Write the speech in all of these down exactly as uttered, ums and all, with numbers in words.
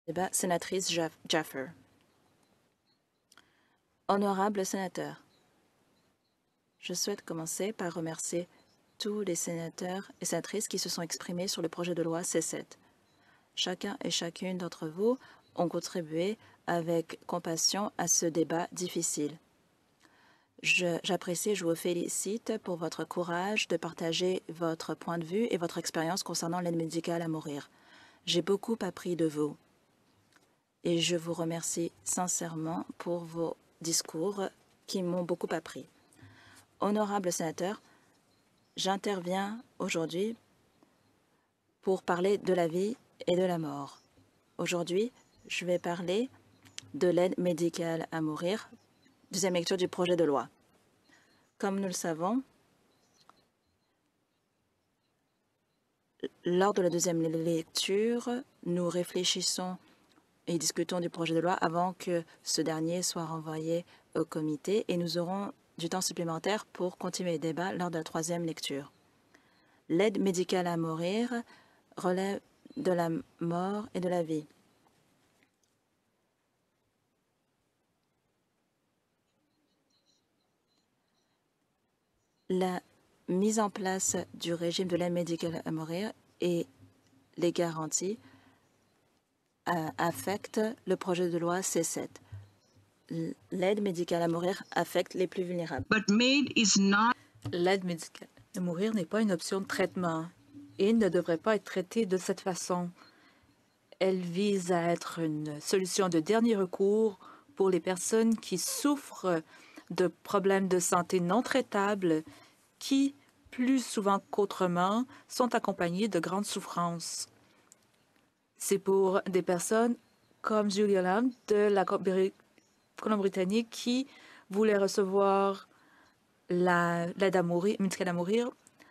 Débat, sénatrice Jaff- Jaffer. Honorable sénateur, je souhaite commencer par remercier tous les sénateurs et sénatrices qui se sont exprimés sur le projet de loi C sept. Chacun et chacune d'entre vous ont contribué avec compassion à ce débat difficile. J'apprécie et je vous félicite pour votre courage de partager votre point de vue et votre expérience concernant l'aide médicale à mourir. J'ai beaucoup appris de vous et je vous remercie sincèrement pour vos discours qui m'ont beaucoup appris. Honorable sénateur, j'interviens aujourd'hui pour parler de la vie et de la mort. Aujourd'hui, je vais parler de l'aide médicale à mourir, deuxième lecture du projet de loi. Comme nous le savons, lors de la deuxième lecture, nous réfléchissons et discutons du projet de loi avant que ce dernier soit renvoyé au comité et nous aurons du temps supplémentaire pour continuer le débat lors de la troisième lecture. L'aide médicale à mourir relève de la mort et de la vie. La mise en place du régime de l'aide médicale à mourir et les garanties euh, affectent le projet de loi C sept. L'aide médicale à mourir affecte les plus vulnérables. L'aide médicale à mourir n'est pas une option de traitement et ne devrait pas être traitée de cette façon. Elle vise à être une solution de dernier recours pour les personnes qui souffrent de problèmes de santé non traitables qui, plus souvent qu'autrement, sont accompagnés de grandes souffrances. C'est pour des personnes comme Julia Lamb de la Colombie-Britannique qui voulait recevoir l'aide à mourir, médicale à mourir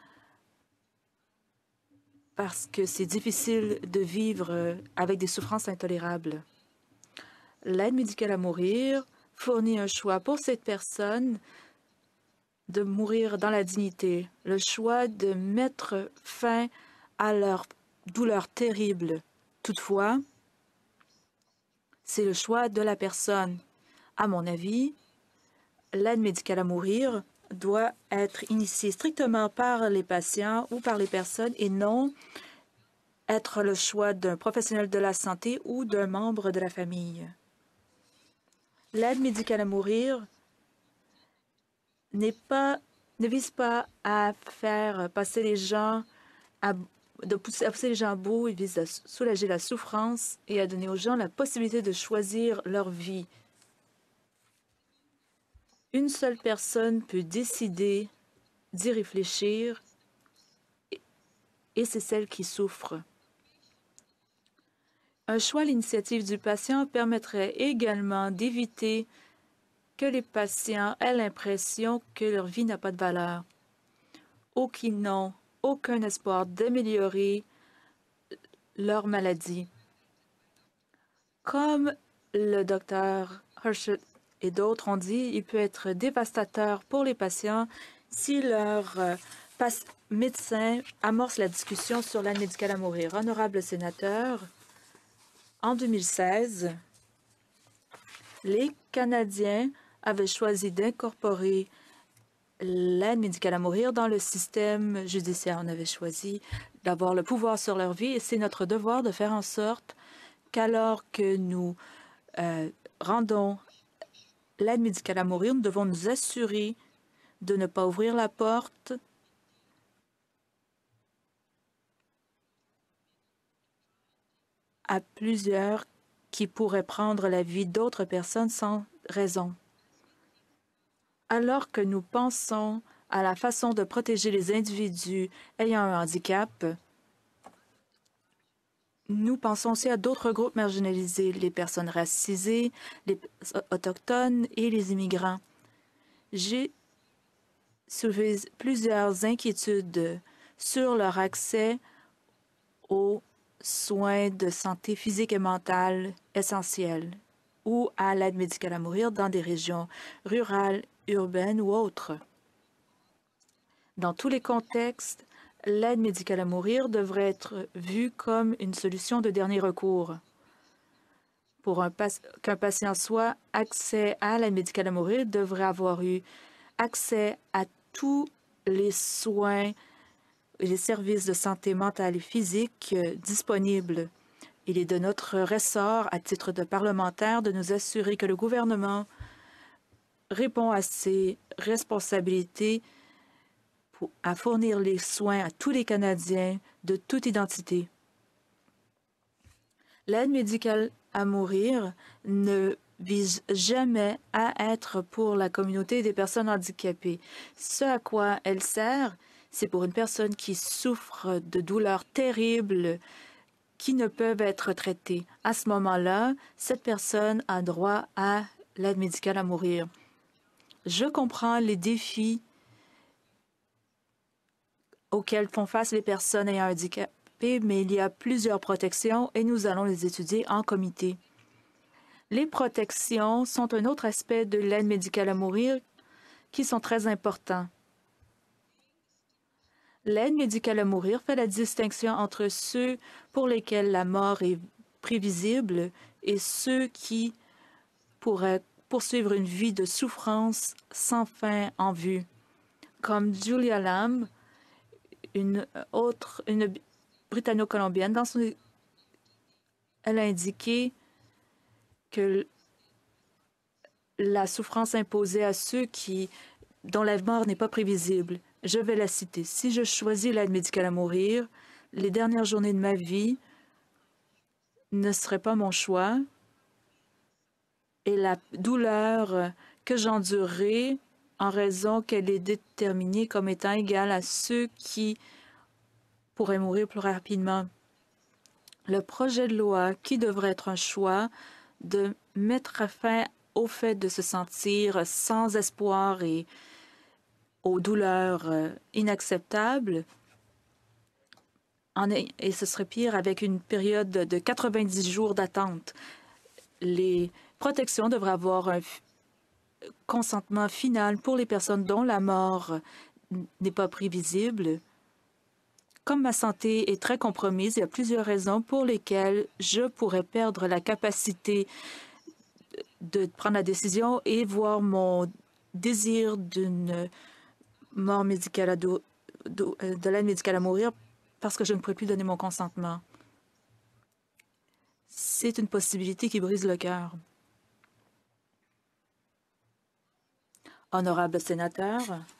parce que c'est difficile de vivre avec des souffrances intolérables. L'aide médicale à mourir fournit un choix pour cette personne de mourir dans la dignité, le choix de mettre fin à leur douleur terrible. Toutefois, c'est le choix de la personne. À mon avis, l'aide médicale à mourir doit être initiée strictement par les patients ou par les personnes et non être le choix d'un professionnel de la santé ou d'un membre de la famille. L'aide médicale à mourir n'est pas, ne vise pas à faire passer les gens à, de pousser, à pousser les gens à bout, il vise à soulager la souffrance et à donner aux gens la possibilité de choisir leur vie. Une seule personne peut décider d'y réfléchir et c'est celle qui souffre. Un choix à l'initiative du patient permettrait également d'éviter que les patients aient l'impression que leur vie n'a pas de valeur ou qu'ils n'ont aucun espoir d'améliorer leur maladie. Comme le docteur Hershey et d'autres ont dit, il peut être dévastateur pour les patients si leur euh, médecin amorce la discussion sur l'aide médicale à mourir. Honorable sénateur, en deux mille seize, les Canadiens avaient choisi d'incorporer l'aide médicale à mourir dans le système judiciaire. On avait choisi d'avoir le pouvoir sur leur vie et c'est notre devoir de faire en sorte qu'alors que nous euh, rendons l'aide médicale à mourir, nous devons nous assurer de ne pas ouvrir la porte à plusieurs qui pourraient prendre la vie d'autres personnes sans raison. Alors que nous pensons à la façon de protéger les individus ayant un handicap, nous pensons aussi à d'autres groupes marginalisés, les personnes racisées, les autochtones et les immigrants. J'ai soulevé plusieurs inquiétudes sur leur accès aux soins de santé physique et mentale essentiels ou à l'aide médicale à mourir dans des régions rurales, urbaines ou autres. Dans tous les contextes, l'aide médicale à mourir devrait être vue comme une solution de dernier recours. pour un pas- qu'un patient soit accès à l'aide médicale à mourir, il devrait avoir eu accès à tous les soins et les services de santé mentale et physique euh, disponibles. Il est de notre ressort, à titre de parlementaire, de nous assurer que le gouvernement répond à ses responsabilités pour, à fournir les soins à tous les Canadiens de toute identité. L'aide médicale à mourir ne vise jamais à être pour la communauté des personnes handicapées. Ce à quoi elle sert, c'est pour une personne qui souffre de douleurs terribles qui ne peuvent être traitées. À ce moment-là, cette personne a droit à l'aide médicale à mourir. Je comprends les défis auxquels font face les personnes ayant un handicap, mais il y a plusieurs protections et nous allons les étudier en comité. Les protections sont un autre aspect de l'aide médicale à mourir qui sont très importants. L'aide médicale à mourir fait la distinction entre ceux pour lesquels la mort est prévisible et ceux qui pourraient poursuivre une vie de souffrance sans fin en vue. Comme Julia Lamb, une autre, une britanno-colombienne, dans son, elle a indiqué que la souffrance imposée à ceux qui, dont la mort n'est pas prévisible. Je vais la citer. Si je choisis l'aide médicale à mourir, les dernières journées de ma vie ne seraient pas mon choix et la douleur que j'endurerai en raison qu'elle est déterminée comme étant égale à ceux qui pourraient mourir plus rapidement. Le projet de loi, qui devrait être un choix de mettre fin au fait de se sentir sans espoir et aux douleurs inacceptables, en est, et ce serait pire avec une période de quatre-vingt-dix jours d'attente. Les protections devraient avoir un consentement final pour les personnes dont la mort n'est pas prévisible. Comme ma santé est très compromise, il y a plusieurs raisons pour lesquelles je pourrais perdre la capacité de prendre la décision et voir mon désir d'une mort médicale à do, do, de l'aide médicale à mourir parce que je ne pourrais plus donner mon consentement. C'est une possibilité qui brise le cœur. Honorable sénateur,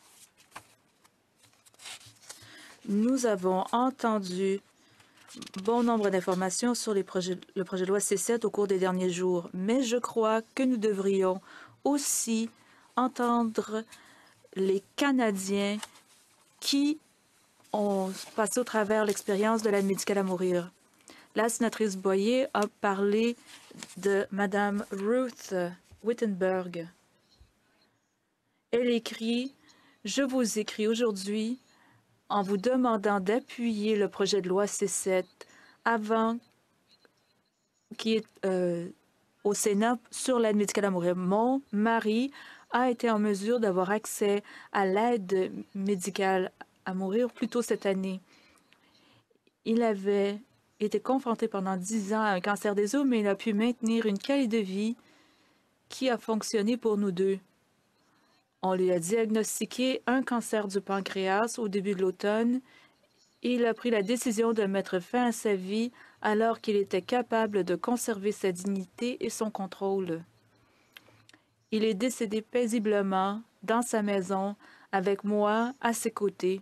nous avons entendu bon nombre d'informations sur les projets, le projet de loi C sept au cours des derniers jours, mais je crois que nous devrions aussi entendre les Canadiens qui ont passé au travers l'expérience de l'aide médicale à mourir. La sénatrice Boyer a parlé de Mme Ruth Wittenberg. Elle écrit « Je vous écris aujourd'hui en vous demandant d'appuyer le projet de loi C sept avant qui est euh, au Sénat sur l'aide médicale à mourir. Mon mari a été en mesure d'avoir accès à l'aide médicale à mourir plus tôt cette année. Il avait été confronté pendant dix ans à un cancer des os, mais il a pu maintenir une qualité de vie qui a fonctionné pour nous deux. On lui a diagnostiqué un cancer du pancréas au début de l'automne et il a pris la décision de mettre fin à sa vie alors qu'il était capable de conserver sa dignité et son contrôle. Il est décédé paisiblement dans sa maison avec moi à ses côtés.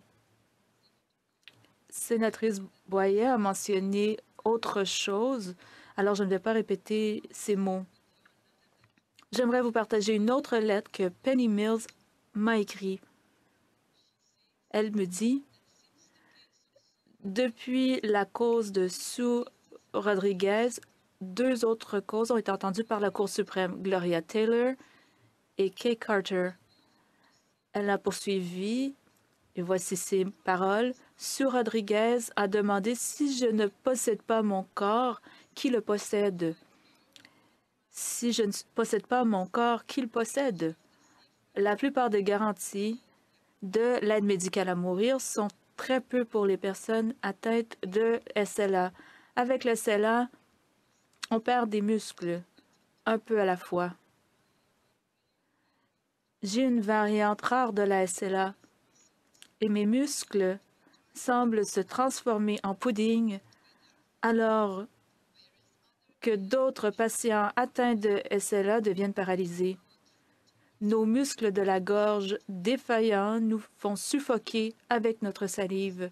Sénatrice Boyer a mentionné autre chose, alors je ne vais pas répéter ces mots. J'aimerais vous partager une autre lettre que Penny Mills m'a écrite. Elle me dit « Depuis la cause de Sue Rodriguez, deux autres causes ont été entendues par la Cour suprême, Gloria Taylor et Kay Carter. » Elle a poursuivi, et voici ses paroles. « Sue Rodriguez a demandé si je ne possède pas mon corps, qui le possède? Si je ne possède pas mon corps, qui le possède? » La plupart des garanties de l'aide médicale à mourir sont très peu pour les personnes atteintes de S L A. Avec le S L A, on perd des muscles. un peu à la fois. J'ai une variante rare de la S L A et mes muscles semblent se transformer en pudding alors que d'autres patients atteints de S L A deviennent paralysés. Nos muscles de la gorge défaillants nous font suffoquer avec notre salive,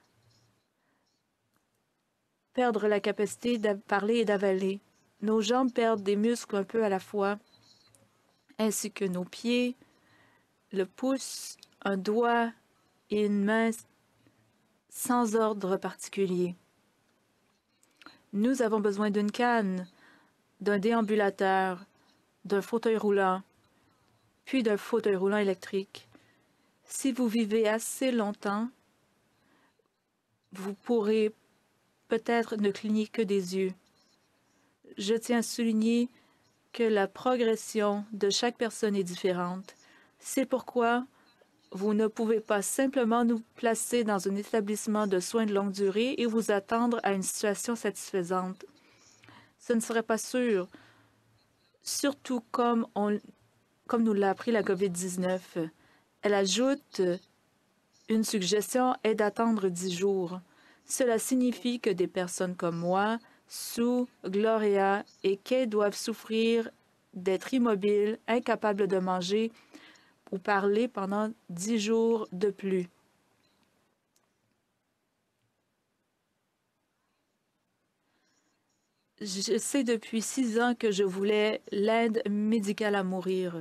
perdre la capacité de parler et d'avaler. Nos jambes perdent des muscles un peu à la fois, ainsi que nos pieds, le pouce, un doigt et une main sans ordre particulier. Nous avons besoin d'une canne, d'un déambulateur, d'un fauteuil roulant, puis d'un fauteuil roulant électrique. Si vous vivez assez longtemps, vous pourrez peut-être ne cligner que des yeux. Je tiens à souligner que la progression de chaque personne est différente. C'est pourquoi vous ne pouvez pas simplement nous placer dans un établissement de soins de longue durée et vous attendre à une situation satisfaisante. Ce ne serait pas sûr, surtout comme, on, comme nous l'a appris la COVID dix-neuf. Elle ajoute une suggestion est d'attendre dix jours. Cela signifie que des personnes comme moi, Sue, Gloria et Kay doivent souffrir d'être immobiles, incapables de manger ou parler pendant dix jours de plus. Je sais depuis six ans que je voulais l'aide médicale à mourir.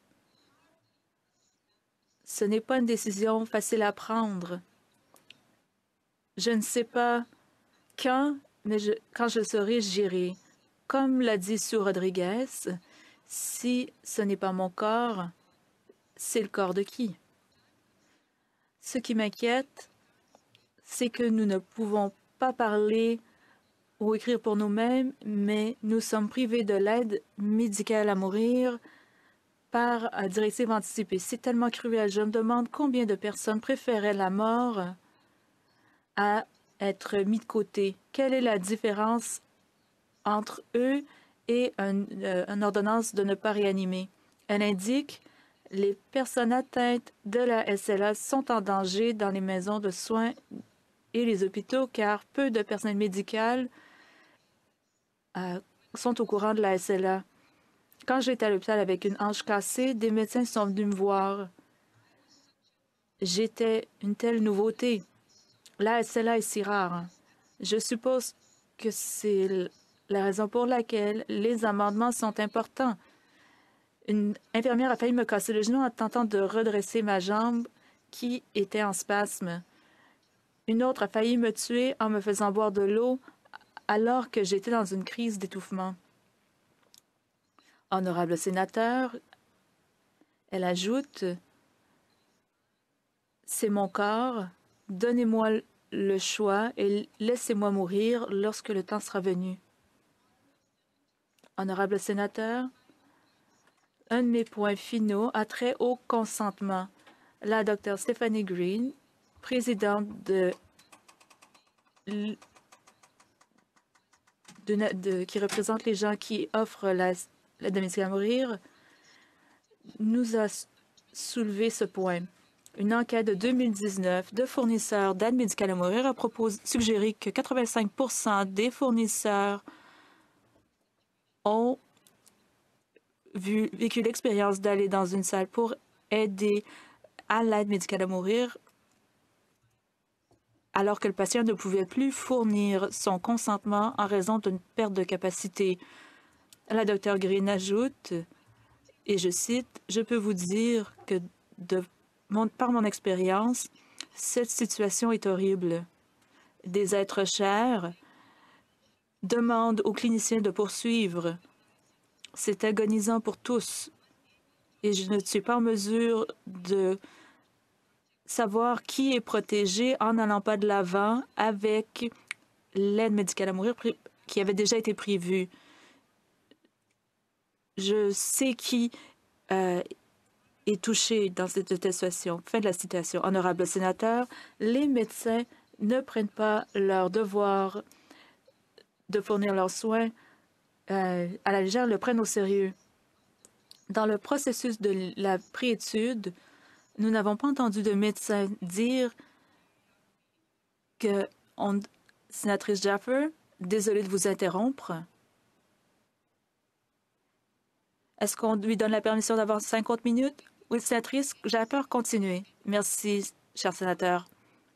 Ce n'est pas une décision facile à prendre. Je ne sais pas quand, mais je, quand je le saurai, j'irai. Comme l'a dit Sue Rodriguez, si ce n'est pas mon corps, c'est le corps de qui? Ce qui m'inquiète, c'est que nous ne pouvons pas parler ou écrire pour nous-mêmes, mais nous sommes privés de l'aide médicale à mourir par une directive anticipée. C'est tellement cruel. Je me demande combien de personnes préféraient la mort à être mis de côté. Quelle est la différence entre eux et un, euh, une ordonnance de ne pas réanimer? Elle indique les personnes atteintes de la S L A sont en danger dans les maisons de soins et les hôpitaux car peu de personnel médical euh, sont au courant de la S L A. Quand j'étais à l'hôpital avec une hanche cassée, des médecins sont venus me voir. J'étais une telle nouveauté. La S L A est si rare. Je suppose que c'est la raison pour laquelle les amendements sont importants. Une infirmière a failli me casser le genou en tentant de redresser ma jambe qui était en spasme. Une autre a failli me tuer en me faisant boire de l'eau alors que j'étais dans une crise d'étouffement. Honorable sénateur, elle ajoute, c'est mon corps, donnez-moi le choix et laissez-moi mourir lorsque le temps sera venu. Honorable sénateur, un de mes points finaux a trait au consentement. La docteure Stephanie Green, présidente de, de, de, qui représente les gens qui offrent l'aide médicale à mourir, nous a soulevé ce point. Une enquête de deux mille dix-neuf de fournisseurs d'aide médicale à mourir a proposé, suggéré que quatre-vingt-cinq pour cent des fournisseurs ont vu, vécu l'expérience d'aller dans une salle pour aider à l'aide médicale à mourir alors que le patient ne pouvait plus fournir son consentement en raison d'une perte de capacité. La docteure Green ajoute, et je cite, « Je peux vous dire que de mon, par mon expérience, cette situation est horrible. Des êtres chers demandent aux cliniciens de poursuivre. C'est agonisant pour tous. Et je ne suis pas en mesure de savoir qui est protégé en n'allant pas de l'avant avec l'aide médicale à mourir qui avait déjà été prévue. Je sais qui euh, est touché dans cette situation. » Fin de la citation. Honorable sénateur, les médecins ne prennent pas leur devoir de fournir leurs soins euh, à la légère, le prennent au sérieux. Dans le processus de la préétude, nous n'avons pas entendu de médecin dire que, on... sénatrice Jaffer, désolée de vous interrompre. Est-ce qu'on lui donne la permission d'avoir cinquante minutes? Oui, sénatrice Jaffer, continuez. Merci, cher sénateur.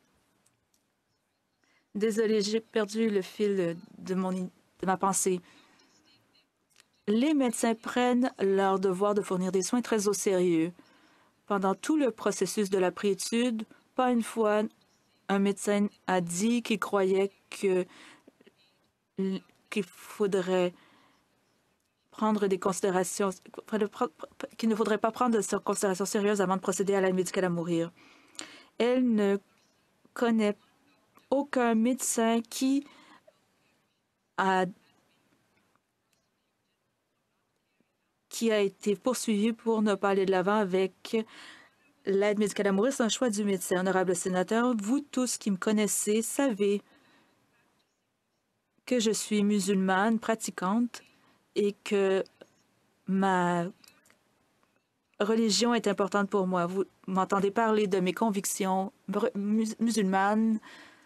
Désolée, j'ai perdu le fil de, mon, de ma pensée. Les médecins prennent leur devoir de fournir des soins très au sérieux. Pendant tout le processus de la préétude, pas une fois un médecin a dit qu'il croyait que qu'il faudrait prendre des considérations, qu'il ne faudrait pas prendre de considérations sérieuses avant de procéder à l'aide médicale à mourir. Elle ne connaît aucun médecin qui a qui a été poursuivi pour ne pas aller de l'avant avec l'aide médicale à mourir. C'est un choix du médecin. Honorable sénateur, vous tous qui me connaissez savez que je suis musulmane pratiquante et que ma religion est importante pour moi. Vous m'entendez parler de mes convictions musulmanes.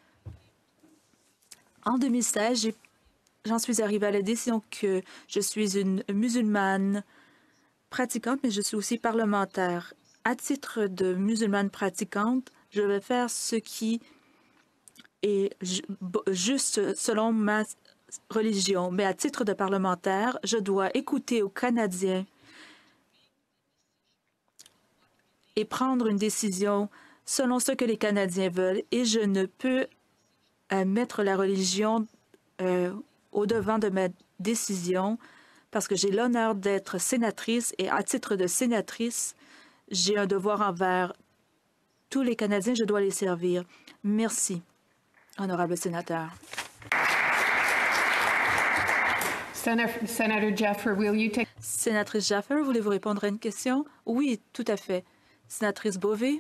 En deux mille seize, j'en suis arrivée à la décision que je suis une musulmane pratiquante, mais je suis aussi parlementaire. À titre de musulmane pratiquante, je vais faire ce qui est juste selon ma religion. Mais à titre de parlementaire, je dois écouter aux Canadiens et prendre une décision selon ce que les Canadiens veulent. Et je ne peux euh, mettre la religion euh, au-devant de ma décision parce que j'ai l'honneur d'être sénatrice et à titre de sénatrice, j'ai un devoir envers tous les Canadiens. Je dois les servir. Merci, honorable sénateur. Senator Jaffer, will you take... Sénatrice Jaffer, voulez-vous répondre à une question? Oui, tout à fait. Sénatrice Beauvais.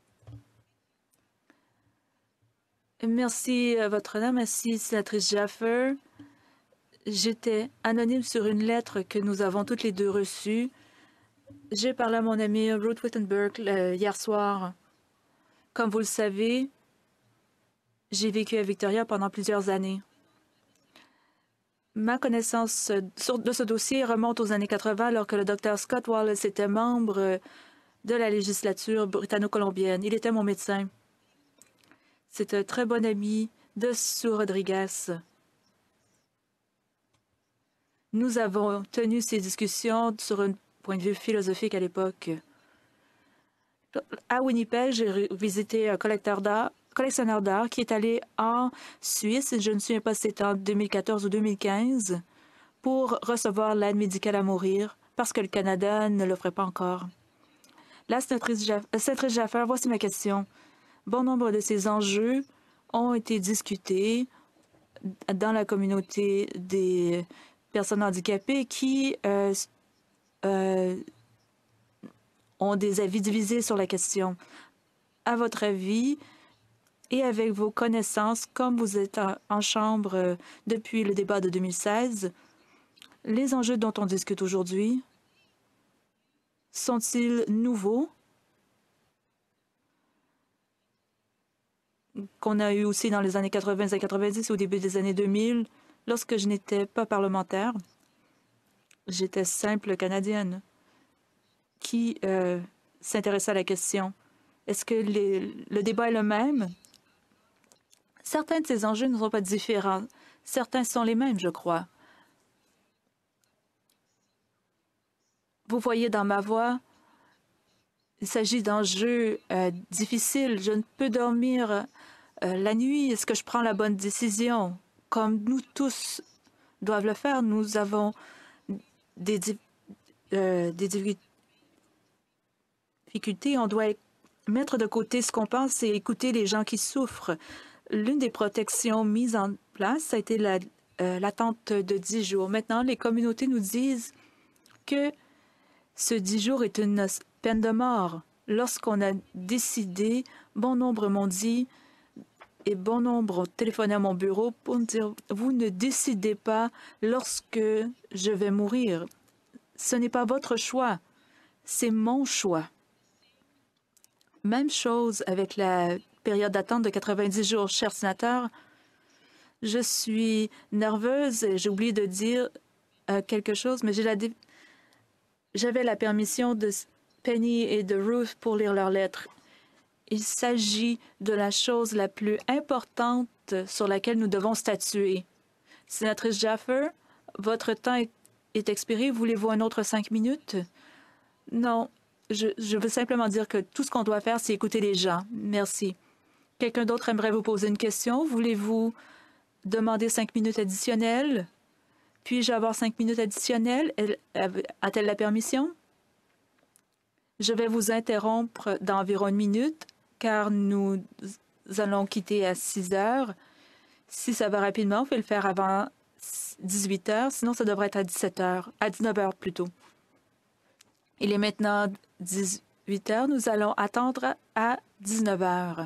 Merci, votre honneur. Merci, sénatrice Jaffer. J'étais anonyme sur une lettre que nous avons toutes les deux reçue. J'ai parlé à mon ami Ruth Wittenberg euh, hier soir. Comme vous le savez, j'ai vécu à Victoria pendant plusieurs années. Ma connaissance de ce dossier remonte aux années quatre-vingt, alors que le docteur Scott Wallace était membre de la législature britanno-colombienne. Il était mon médecin. C'est un très bon ami de Sue Rodriguez. Nous avons tenu ces discussions sur un point de vue philosophique à l'époque. À Winnipeg, j'ai visité un collecteur d'art, collectionneur d'art qui est allé en Suisse, je ne me souviens pas si c'était en deux mille quatorze ou deux mille quinze, pour recevoir l'aide médicale à mourir parce que le Canada ne l'offrait pas encore. La sénatrice Jaffer, voici ma question. Bon nombre de ces enjeux ont été discutés dans la communauté des personnes handicapées qui euh, euh, ont des avis divisés sur la question. À votre avis, et avec vos connaissances, comme vous êtes en, en chambre euh, depuis le débat de deux mille seize, les enjeux dont on discute aujourd'hui sont-ils nouveaux? Qu'on a eu aussi dans les années quatre-vingt et quatre-vingt-dix, au début des années deux mille, lorsque je n'étais pas parlementaire. J'étais simple Canadienne qui euh, s'intéressait à la question. Est-ce que les, le débat est le même? Certains de ces enjeux ne sont pas différents. Certains sont les mêmes, je crois. Vous voyez dans ma voix, il s'agit d'enjeux euh, difficiles. Je ne peux dormir euh, la nuit. Est-ce que je prends la bonne décision? Comme nous tous doivent le faire, nous avons des, euh, des difficultés. On doit mettre de côté ce qu'on pense et écouter les gens qui souffrent. L'une des protections mises en place, ça a été la, euh, l'attente de dix jours. Maintenant, les communautés nous disent que ce dix jours est une peine de mort. Lorsqu'on a décidé, bon nombre m'ont dit et bon nombre ont téléphoné à mon bureau pour me dire « Vous ne décidez pas lorsque je vais mourir. Ce n'est pas votre choix, c'est mon choix. » Même chose avec la période d'attente de quatre-vingt-dix jours, cher sénateur. Je suis nerveuse et j'ai oublié de dire euh, quelque chose, mais j'ai la dé... j'avais la permission de Penny et de Ruth pour lire leurs lettres. Il s'agit de la chose la plus importante sur laquelle nous devons statuer. Sénatrice Jaffer, votre temps est, est expiré. Voulez-vous un autre cinq minutes? Non, je, je veux simplement dire que tout ce qu'on doit faire, c'est écouter les gens. Merci. Quelqu'un d'autre aimerait vous poser une question? Voulez-vous demander cinq minutes additionnelles? Puis-je avoir cinq minutes additionnelles? Elle, a-t-elle la permission? Je vais vous interrompre dans environ une minute, car nous allons quitter à six heures. Si ça va rapidement, vous pouvez le faire avant dix-huit heures, sinon ça devrait être à dix-sept heures, à dix-neuf heures plutôt. Il est maintenant dix-huit heures, nous allons attendre à dix-neuf heures.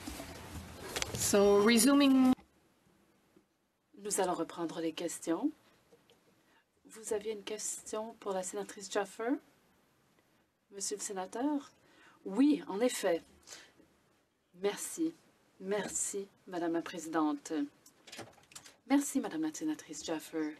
So, resuming. Nous allons reprendre les questions. Vous aviez une question pour la sénatrice Jaffer? Monsieur le sénateur? Oui, en effet. Merci. Merci, Madame la Présidente. Merci, Madame la sénatrice Jaffer.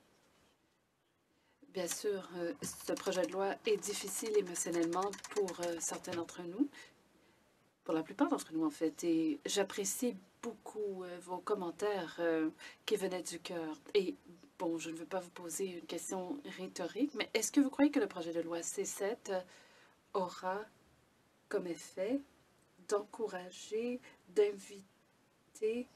Bien sûr, euh, ce projet de loi est difficile émotionnellement pour euh, certains d'entre nous, pour la plupart d'entre nous, en fait, et j'apprécie beaucoup euh, vos commentaires euh, qui venaient du cœur. Et bon, je ne veux pas vous poser une question rhétorique, mais est-ce que vous croyez que le projet de loi C sept euh, aura comme effet d'encourager, d'inviter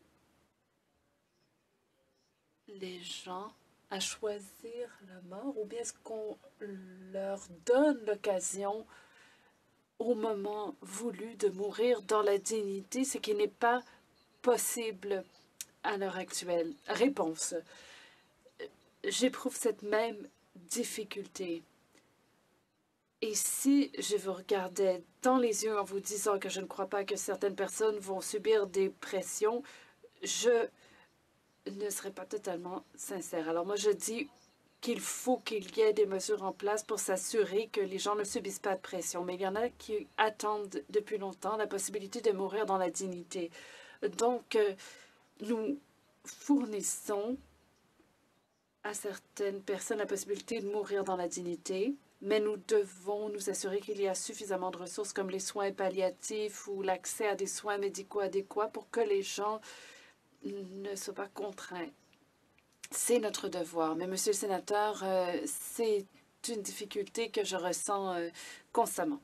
les gens à choisir la mort, ou bien est-ce qu'on leur donne l'occasion au moment voulu de mourir dans la dignité, ce qui n'est pas possible à l'heure actuelle? Réponse. J'éprouve cette même difficulté. Et si je vous regardais dans les yeux en vous disant que je ne crois pas que certaines personnes vont subir des pressions, je ne serais pas totalement sincère. Alors moi, je dis qu'il faut qu'il y ait des mesures en place pour s'assurer que les gens ne subissent pas de pression. Mais il y en a qui attendent depuis longtemps la possibilité de mourir dans la dignité. Donc, euh, nous fournissons à certaines personnes la possibilité de mourir dans la dignité, mais nous devons nous assurer qu'il y a suffisamment de ressources comme les soins palliatifs ou l'accès à des soins médicaux adéquats pour que les gens ne soient pas contraints. C'est notre devoir. Mais, Monsieur le sénateur, euh, c'est une difficulté que je ressens euh, constamment.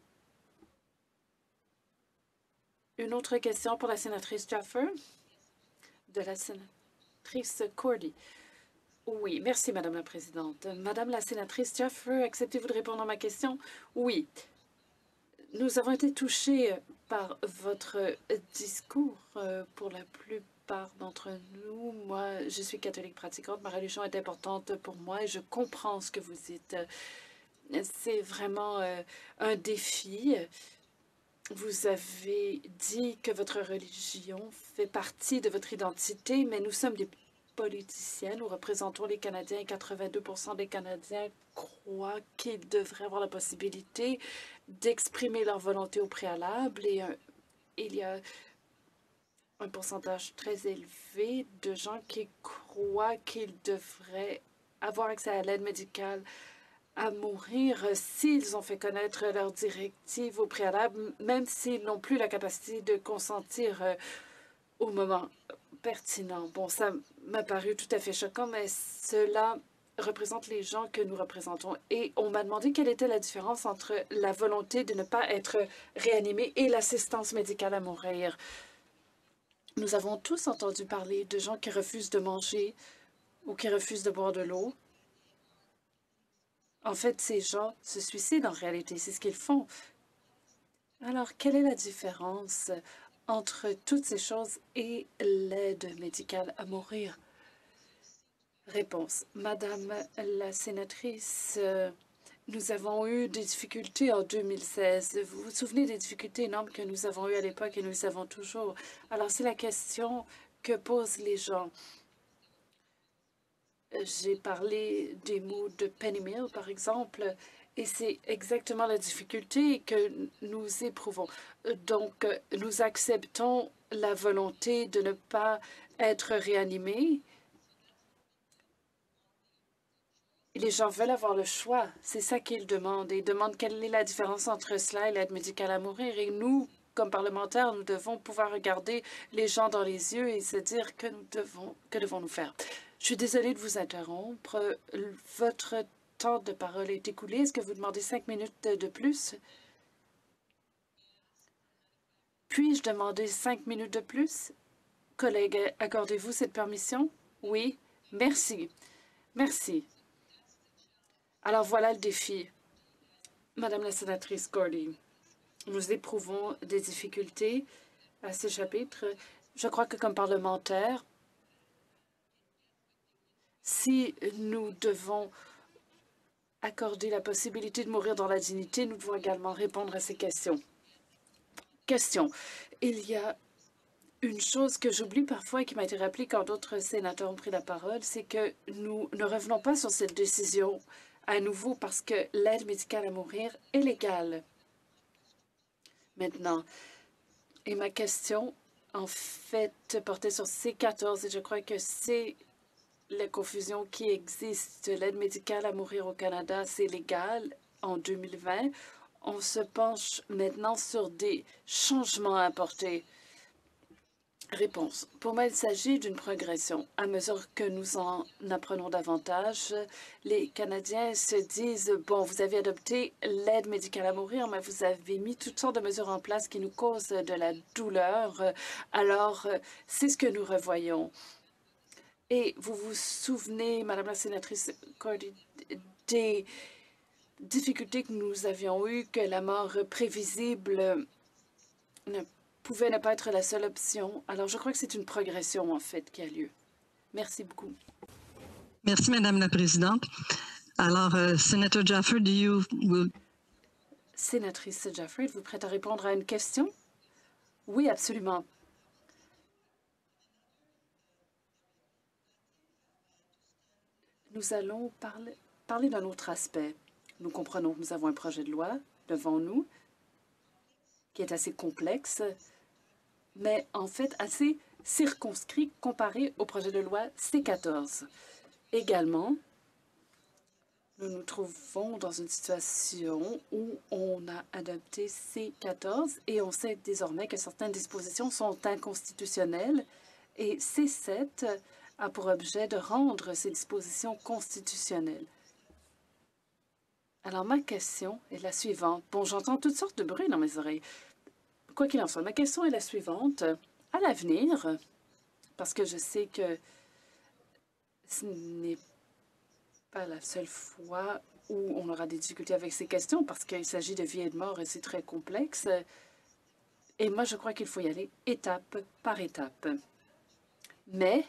Une autre question pour la sénatrice Jaffer, de la sénatrice Cordy. Oui, merci, Madame la Présidente. Madame la sénatrice Jaffer, acceptez-vous de répondre à ma question? Oui. Nous avons été touchés par votre discours euh, pour la plupart d'entre nous. Moi, je suis catholique pratiquante. Ma religion est importante pour moi et je comprends ce que vous dites. C'est vraiment euh, un défi. Vous avez dit que votre religion fait partie de votre identité, mais nous sommes des politiciens, nous représentons les Canadiens et quatre-vingt-deux pour cent des Canadiens croient qu'ils devraient avoir la possibilité d'exprimer leur volonté au préalable et euh, il y a un pourcentage très élevé de gens qui croient qu'ils devraient avoir accès à l'aide médicale à mourir s'ils ont fait connaître leurs directives au préalable, même s'ils n'ont plus la capacité de consentir euh, au moment pertinent. Bon, ça m'a paru tout à fait choquant, mais cela représente les gens que nous représentons. Et on m'a demandé quelle était la différence entre la volonté de ne pas être réanimé et l'assistance médicale à mourir. Nous avons tous entendu parler de gens qui refusent de manger ou qui refusent de boire de l'eau. En fait, ces gens se suicident en réalité, c'est ce qu'ils font. Alors, quelle est la différence entre toutes ces choses et l'aide médicale à mourir? Réponse. Madame la sénatrice, euh, Nous avons eu des difficultés en deux mille seize. Vous vous souvenez des difficultés énormes que nous avons eues à l'époque et nous avons toujours. Alors, c'est la question que posent les gens. J'ai parlé des mots de Penny Mill, par exemple, et c'est exactement la difficulté que nous éprouvons. Donc, nous acceptons la volonté de ne pas être réanimés. Les gens veulent avoir le choix. C'est ça qu'ils demandent. Ils demandent quelle est la différence entre cela et l'aide médicale à mourir. Et nous, comme parlementaires, nous devons pouvoir regarder les gens dans les yeux et se dire que nous devons, que devons-nous faire. Je suis désolée de vous interrompre. Votre temps de parole est écoulé. Est-ce que vous demandez cinq minutes de plus? Puis-je demander cinq minutes de plus? Collègue, accordez-vous cette permission? Oui. Merci. Merci. Alors voilà le défi. Madame la sénatrice Cordy, nous éprouvons des difficultés à ce chapitre. Je crois que comme parlementaires, si nous devons accorder la possibilité de mourir dans la dignité, nous devons également répondre à ces questions. Question. Il y a une chose que j'oublie parfois et qui m'a été rappelée quand d'autres sénateurs ont pris la parole, c'est que nous ne revenons pas sur cette décision à nouveau parce que l'aide médicale à mourir est légale maintenant. Et ma question, en fait, portait sur C quatorze et je crois que c'est la confusion qui existe. L'aide médicale à mourir au Canada, c'est légal en deux mille vingt. On se penche maintenant sur des changements à apporter. Réponse. Pour moi, il s'agit d'une progression. À mesure que nous en apprenons davantage, les Canadiens se disent, bon, vous avez adopté l'aide médicale à mourir, mais vous avez mis toutes sortes de mesures en place qui nous causent de la douleur. Alors, c'est ce que nous revoyons. Et vous vous souvenez, Madame la sénatrice Cordy, des difficultés que nous avions eues, que la mort prévisible ne pouvait ne pas être la seule option. Alors, je crois que c'est une progression, en fait, qui a lieu. Merci beaucoup. Merci, Madame la Présidente. Alors, euh, Sénateur Jaffer, do you... Will... Sénatrice Jaffer, êtes-vous prête à répondre à une question? Oui, absolument. Nous allons parler, parler d'un autre aspect. Nous comprenons que nous avons un projet de loi devant nous qui est assez complexe, mais en fait assez circonscrit comparé au projet de loi C quatorze. Également, nous nous trouvons dans une situation où on a adopté C quatorze et on sait désormais que certaines dispositions sont inconstitutionnelles et C sept a pour objet de rendre ces dispositions constitutionnelles. Alors, ma question est la suivante. Bon, j'entends toutes sortes de bruits dans mes oreilles. Quoi qu'il en soit, ma question est la suivante. À l'avenir, parce que je sais que ce n'est pas la seule fois où on aura des difficultés avec ces questions, parce qu'il s'agit de vie et de mort et c'est très complexe. Et moi, je crois qu'il faut y aller étape par étape. Mais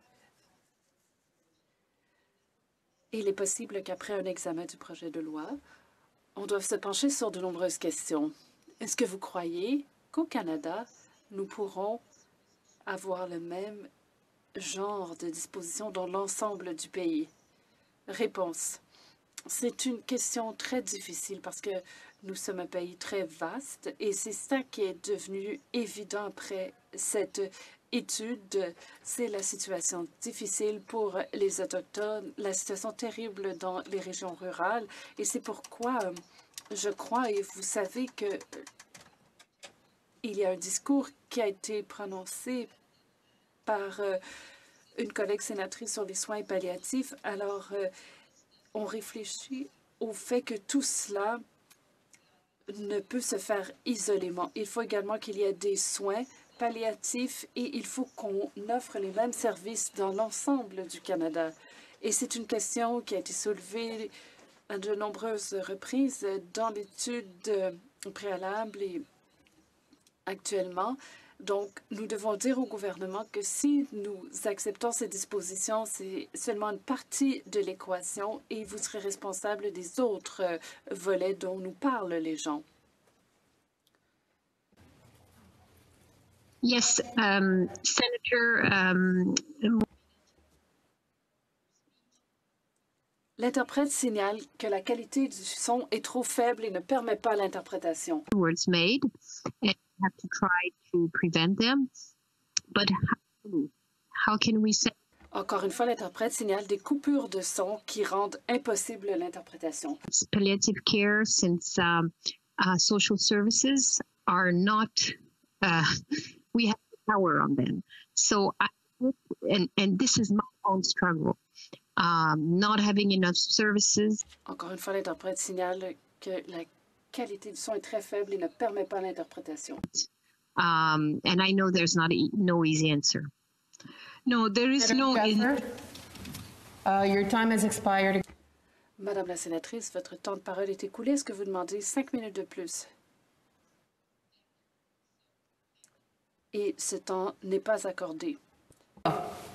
il est possible qu'après un examen du projet de loi, on doive se pencher sur de nombreuses questions. Est-ce que vous croyez qu'au Canada, nous pourrons avoir le même genre de dispositions dans l'ensemble du pays? Réponse. C'est une question très difficile parce que nous sommes un pays très vaste et c'est ça qui est devenu évident après cette étude. C'est la situation difficile pour les Autochtones, la situation terrible dans les régions rurales et c'est pourquoi je crois, et vous savez que il y a un discours qui a été prononcé par euh, une collègue sénatrice sur les soins palliatifs. Alors, euh, on réfléchit au fait que tout cela ne peut se faire isolément. Il faut également qu'il y ait des soins palliatifs et il faut qu'on offre les mêmes services dans l'ensemble du Canada. Et c'est une question qui a été soulevée à de nombreuses reprises dans l'étude préalable et actuellement, Donc, nous devons dire au gouvernement que si nous acceptons ces dispositions, c'est seulement une partie de l'équation et vous serez responsable des autres euh, volets dont nous parlent les gens. Yes, um, Senator. Um, L'interprète signale que la qualité du son est trop faible et ne permet pas l'interprétation. Words made, and we have to try to prevent them. But how, how can we say? Encore une fois, l'interprète signale des coupures de son qui rendent impossible l'interprétation. Palliative care, since um, uh, social services are not, uh, we have power on them. So, I, and and this is my own struggle. Um, not having enough services. Encore une fois, l'interprète signale que la qualité du son est très faible et ne permet pas l'interprétation. Um, and I know there's not a, no easy answer. No, there is no. Jaffer, uh, your time has expired. Madame la sénatrice, votre temps de parole est écoulé. Est-ce que vous demandez cinq minutes de plus? Et ce temps n'est pas accordé.